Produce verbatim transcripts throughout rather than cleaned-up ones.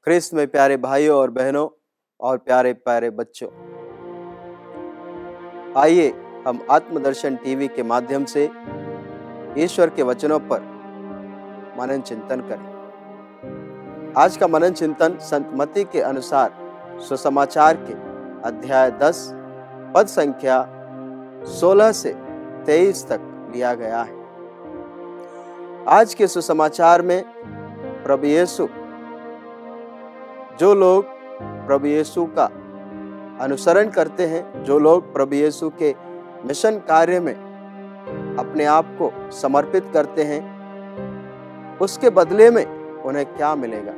ख्रिस्त में प्यारे भाइयों और बहनों और प्यारे प्यारे बच्चों, आइए हम आत्मदर्शन टीवी के माध्यम से ईश्वर के वचनों पर मनन चिंतन करें। आज का मनन चिंतन संत मत्ती के अनुसार सुसमाचार के अध्याय दस पद संख्या सोलह से तेईस तक लिया गया है। आज के सुसमाचार में प्रभु यीशु, जो लोग प्रभु यीशु का अनुसरण करते हैं, जो लोग प्रभु यीशु के मिशन कार्य में अपने आप को समर्पित करते हैं, उसके बदले में उन्हें क्या मिलेगा।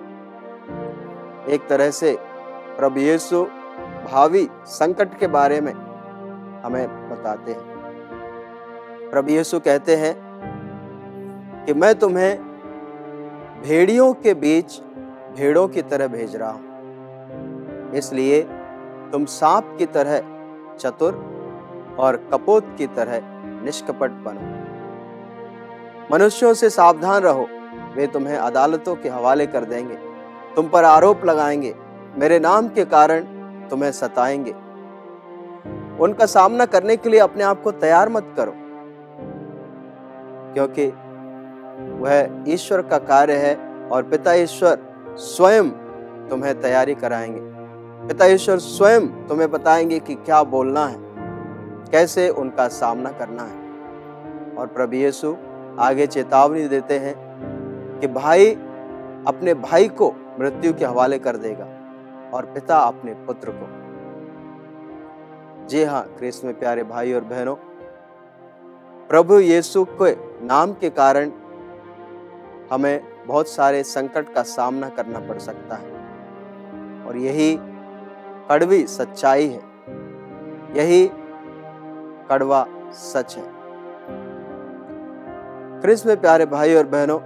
एक तरह से प्रभु यीशु भावी संकट के बारे में हमें बताते हैं। प्रभु यीशु कहते हैं कि मैं तुम्हें भेड़ियों के बीच भेड़ों की तरह भेज रहा हूं, इसलिए तुम सांप की तरह चतुर और कपोत की तरह निष्कपट बनो। मनुष्यों से सावधान रहो, वे तुम्हें अदालतों के हवाले कर देंगे, तुम पर आरोप लगाएंगे, मेरे नाम के कारण तुम्हें सताएंगे। उनका सामना करने के लिए अपने आप को तैयार मत करो, क्योंकि वह ईश्वर का कार्य है और पिता ईश्वर स्वयं तुम्हें तैयारी कराएंगे। पिता ईश्वर स्वयं तुम्हें बताएंगे कि क्या बोलना है, कैसे उनका सामना करना है। और प्रभु यीशु आगे चेतावनी देते हैं कि भाई अपने भाई को मृत्यु के हवाले कर देगा और पिता अपने पुत्र को। जी हाँ, ख्रिस्त में प्यारे भाई और बहनों, प्रभु यीशु के नाम के कारण हमें बहुत सारे संकट का सामना करना पड़ सकता है, और यही कड़वी सच्चाई है, यही कड़वा सच है। ख्रिस्त में प्यारे भाई और बहनों,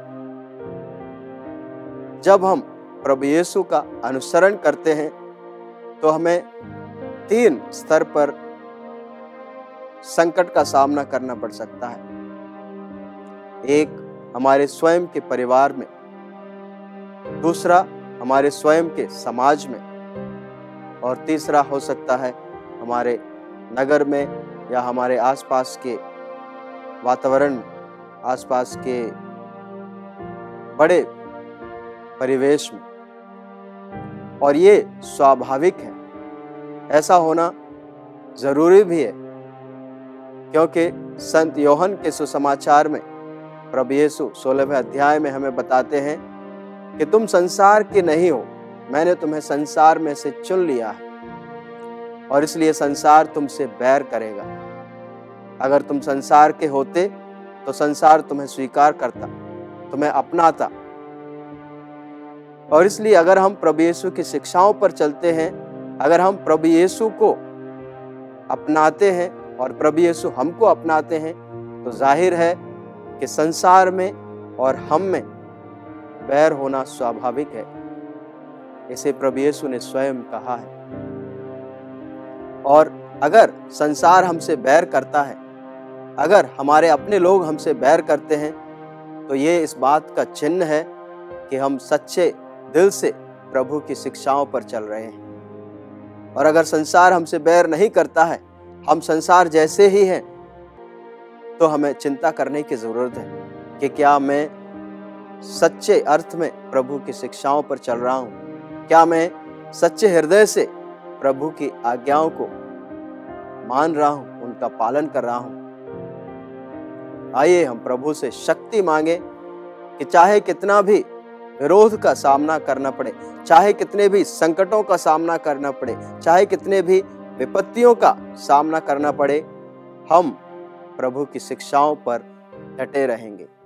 जब हम प्रभु यीशु का अनुसरण करते हैं तो हमें तीन स्तर पर संकट का सामना करना पड़ सकता है। एक, हमारे स्वयं के परिवार में, दूसरा हमारे स्वयं के समाज में, और तीसरा हो सकता है हमारे नगर में या हमारे आसपास के वातावरण में, आसपास के बड़े परिवेश में। और ये स्वाभाविक है, ऐसा होना जरूरी भी है, क्योंकि संत यूहन्ना के सुसमाचार में प्रभु यीशु सोलहवें अध्याय में हमें बताते हैं कि तुम संसार के नहीं हो, मैंने तुम्हें संसार में से चुन लिया है, और इसलिए संसार तुमसे बैर करेगा। अगर तुम संसार के होते तो संसार तुम्हें स्वीकार करता, तुम्हें अपनाता। और इसलिए अगर हम प्रभु यीशु की शिक्षाओं पर चलते हैं, अगर हम प्रभु यीशु को अपनाते हैं और प्रभु यीशु हमको अपनाते हैं, तो जाहिर है कि संसार में और हम में बैर होना स्वाभाविक है। इसे प्रभु यीशु ने स्वयं कहा है। और अगर संसार हमसे बैर करता है, अगर हमारे अपने लोग हमसे बैर करते हैं, तो ये इस बात का चिन्ह है कि हम सच्चे दिल से प्रभु की शिक्षाओं पर चल रहे हैं। और अगर संसार हमसे बैर नहीं करता है, हम संसार जैसे ही हैं, तो हमें चिंता करने की जरूरत है कि क्या मैं सच्चे अर्थ में प्रभु की शिक्षाओं पर चल रहा हूं, क्या मैं सच्चे हृदय से प्रभु की आज्ञाओं को मान रहा हूं, उनका पालन कर रहा हूं। आइए हम प्रभु से शक्ति मांगे कि चाहे कितना भी विरोध का सामना करना पड़े, चाहे कितने भी संकटों का सामना करना पड़े, चाहे कितने भी विपत्तियों का सामना करना पड़े, हम प्रभु की शिक्षाओं पर डटे रहेंगे।